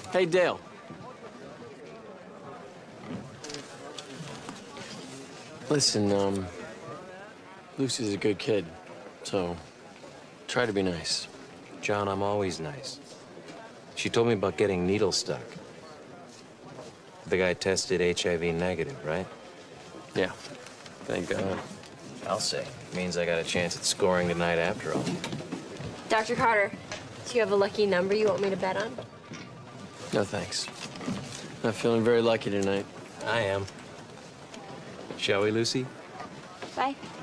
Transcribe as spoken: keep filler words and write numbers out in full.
Hey, Dale. Listen, um, Lucy's a good kid, so try to be nice. John, I'm always nice. She told me about getting needle stuck. The guy tested H I V negative, right? Yeah, thank God. I'll say. Means I got a chance at scoring tonight after all. Doctor Carter, do you have a lucky number you want me to bet on? No, thanks. Not feeling very lucky tonight. I am. Shall we, Lucy? Bye.